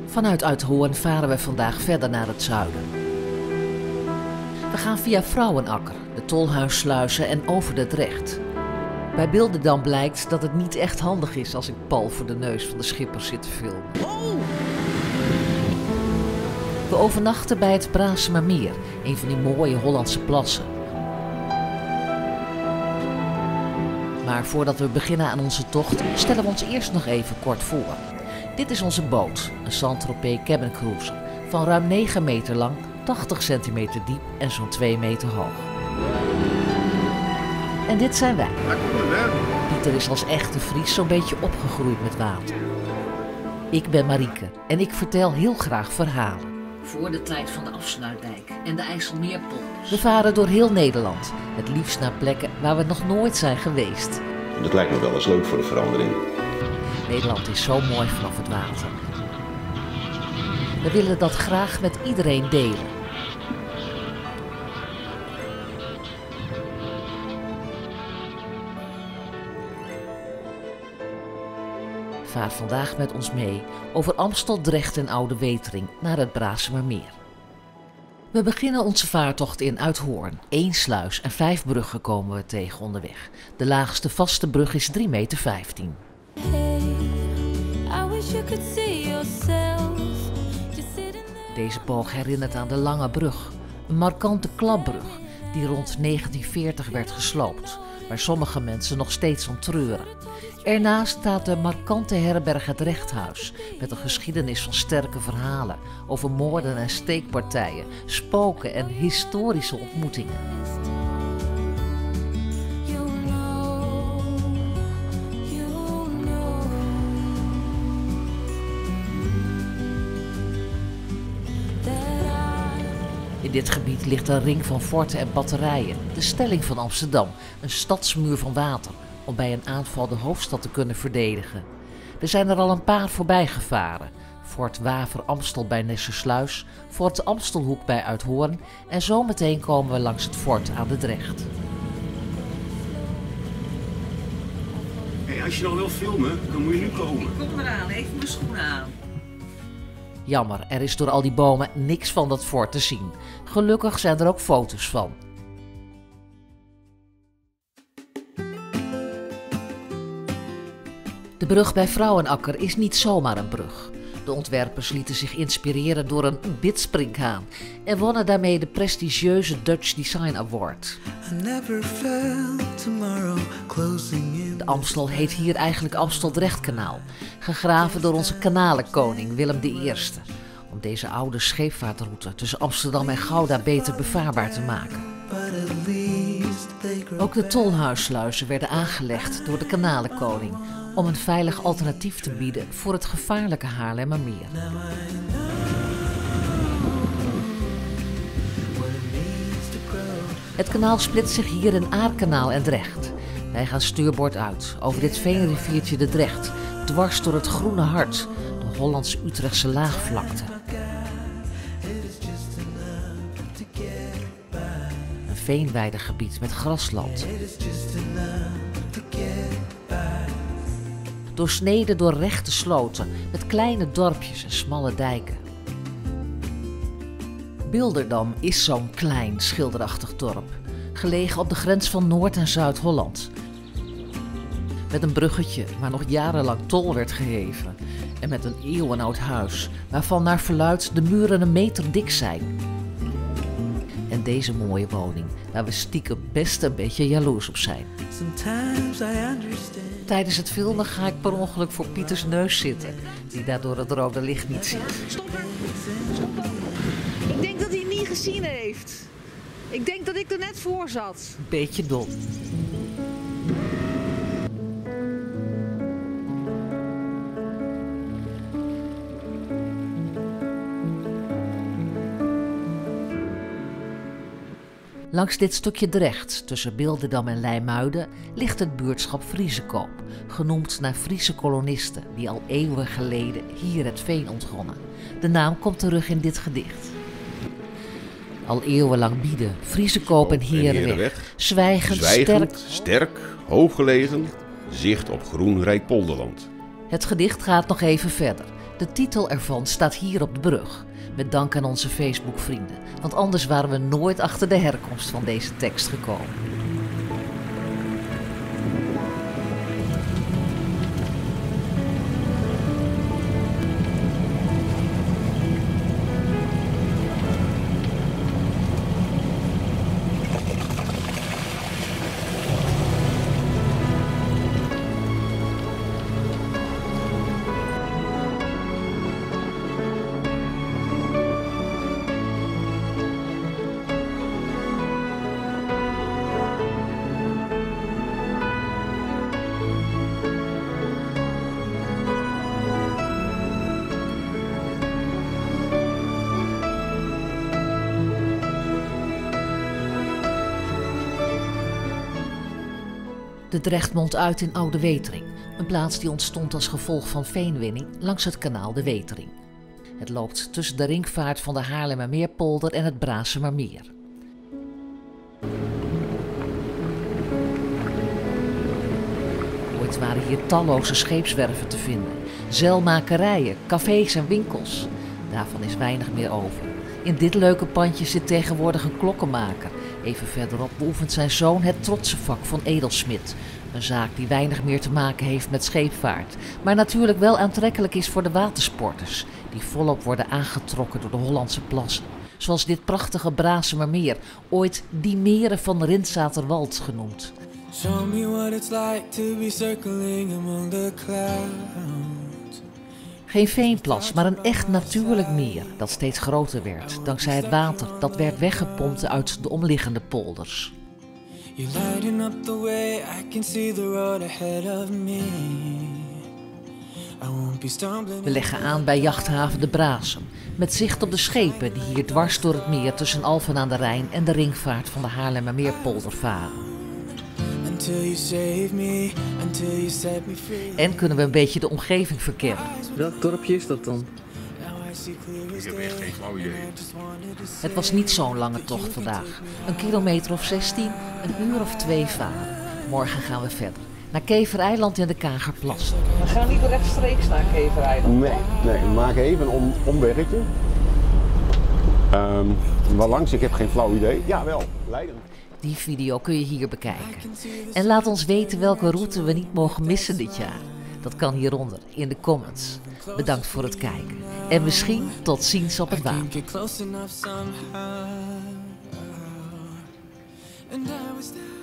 Vanuit Uithoorn varen we vandaag verder naar het zuiden. We gaan via Vrouwenakker, de Tolhuissluizen en over de Drecht. Bij Bilderdam blijkt dat het niet echt handig is als ik Paul voor de neus van de schipper zit te filmen. We overnachten bij het Braasemermeer, een van die mooie Hollandse plassen. Maar voordat we beginnen aan onze tocht, stellen we ons eerst nog even kort voor. Dit is onze boot, een Saint-Tropez Cabin Cruiser, van ruim 9 meter lang, 80 centimeter diep en zo'n 2 meter hoog. En dit zijn wij. Pieter is als echte Fries zo'n beetje opgegroeid met water. Ik ben Marieke en ik vertel heel graag verhalen. Voor de tijd van de Afsluitdijk en de IJsselmeerpolders. We varen door heel Nederland, het liefst naar plekken waar we nog nooit zijn geweest. Dat lijkt me wel eens leuk voor de verandering. Nederland is zo mooi vanaf het water. We willen dat graag met iedereen delen. Vaar vandaag met ons mee over Amstel, Drecht en Oude Wetering naar het Braasemermeer. We beginnen onze vaartocht in Uithoorn. 1 sluis en 5 bruggen komen we tegen onderweg. De laagste vaste brug is 3,15 meter. Deze boog herinnert aan de Lange Brug, een markante klapbrug die rond 1940 werd gesloopt, waar sommige mensen nog steeds om treuren. Ernaast staat de markante herberg Het Rechthuis, met een geschiedenis van sterke verhalen over moorden en steekpartijen, spoken en historische ontmoetingen. In dit gebied ligt een ring van forten en batterijen, de Stelling van Amsterdam, een stadsmuur van water, om bij een aanval de hoofdstad te kunnen verdedigen. Er zijn er al een paar voorbij gevaren. Fort Waver Amstel bij Nessersluis, Fort Amstelhoek bij Uithoorn en zometeen komen we langs het fort aan de Drecht. Hey, als je nog wil filmen, dan moet je nu komen. Ik kom eraan, even mijn schoenen aan. Jammer, er is door al die bomen niks van dat fort te zien. Gelukkig zijn er ook foto's van. De brug bij Vrouwenakker is niet zomaar een brug. De ontwerpers lieten zich inspireren door een bidspringhaan en wonnen daarmee de prestigieuze Dutch Design Award. De Amstel heet hier eigenlijk Amstel-Drechtkanaal, gegraven door onze kanalenkoning Willem I, om deze oude scheepvaartroute tussen Amsterdam en Gouda beter bevaarbaar te maken. Ook de Tolhuissluizen werden aangelegd door de kanalenkoning om een veilig alternatief te bieden voor het gevaarlijke Haarlemmermeer. Het kanaal split zich hier in Aarkanaal en Drecht. Wij gaan stuurboord uit, over dit veenriviertje de Drecht, dwars door het Groene Hart, de Hollands-Utrechtse laagvlakte. Een veenweidegebied met grasland. Doorsneden door rechte sloten met kleine dorpjes en smalle dijken. Bilderdam is zo'n klein, schilderachtig dorp, gelegen op de grens van Noord- en Zuid-Holland. Met een bruggetje waar nog jarenlang tol werd geheven en met een eeuwenoud huis waarvan naar verluidt de muren 1 meter dik zijn. En deze mooie woning waar we stiekem best een beetje jaloers op zijn. Tijdens het filmen ga ik per ongeluk voor Pieters neus zitten, die daardoor het rode licht niet ziet. Stoppen! Stoppen! Ik denk dat hij het niet gezien heeft. Ik denk dat ik er net voor zat. Beetje dom. Langs dit stukje Drecht, tussen Bilderdam en Leimuiden, ligt het buurtschap Friesekoop, genoemd naar Friese kolonisten die al eeuwen geleden hier het veen ontgonnen. De naam komt terug in dit gedicht. Al eeuwenlang bieden Friesekoop en Herenweg, zwijgend, sterk, hooggelegen, zicht op groen Rijkpolderland. Het gedicht gaat nog even verder. De titel ervan staat hier op de brug, met dank aan onze Facebook-vrienden, want anders waren we nooit achter de herkomst van deze tekst gekomen. De Drecht mondt uit in Oude Wetering, een plaats die ontstond als gevolg van veenwinning langs het kanaal de Wetering. Het loopt tussen de ringvaart van de Haarlemmermeerpolder en het Brasemermeer. Ooit waren hier talloze scheepswerven te vinden, zeilmakerijen, cafés en winkels. Daarvan is weinig meer over. In dit leuke pandje zit tegenwoordig een klokkenmaker. Even verderop beoefent zijn zoon het trotse vak van edelsmid. Een zaak die weinig meer te maken heeft met scheepvaart, maar natuurlijk wel aantrekkelijk is voor de watersporters, die volop worden aangetrokken door de Hollandse plassen. Zoals dit prachtige Brasemermeer, ooit die meren van Rinsaterwald genoemd. Show me what it's like to be circling among the clouds. Geen veenplas, maar een echt natuurlijk meer dat steeds groter werd, dankzij het water dat werd weggepompt uit de omliggende polders. We leggen aan bij jachthaven de Brasem, met zicht op de schepen die hier dwars door het meer tussen Alphen aan de Rijn en de ringvaart van de Haarlemmermeerpolder varen. En kunnen we een beetje de omgeving verkennen. Welk dorpje is dat dan? Ik heb echt geen flauw idee. Het was niet zo'n lange tocht vandaag. Een kilometer of 16, een uur of 2 varen. Morgen gaan we verder. Naar Kevereiland in de Kagerplassen. We gaan niet rechtstreeks naar Kevereiland. Nee, we maken even een omweggetje. Waar langs, ik heb geen flauw idee. Jawel, Leiden. Die video kun je hier bekijken. En laat ons weten welke route we niet mogen missen dit jaar. Dat kan hieronder in de comments. Bedankt voor het kijken. En misschien tot ziens op het water.